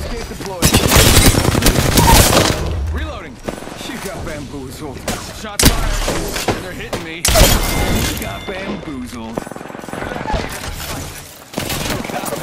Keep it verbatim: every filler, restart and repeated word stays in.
Escape deployed. Reloading. You got bamboozled. Shots fired. They're hitting me. You got bamboozled.